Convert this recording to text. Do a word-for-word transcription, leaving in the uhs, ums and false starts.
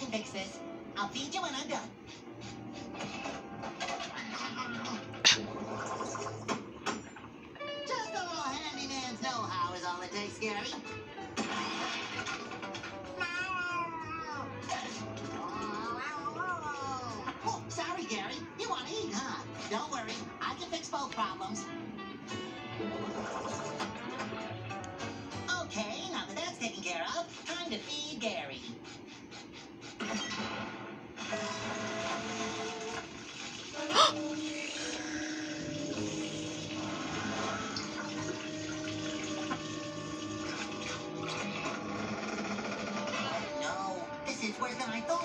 can fix this. I'll feed you when I'm done. Just a little handyman's know-how is all it takes, Gary. Oh, sorry, Gary. You want to eat, huh? Don't worry. I can fix both problems. Okay, now that that's taken care of, time to feed Gary. No, this is worse than I thought.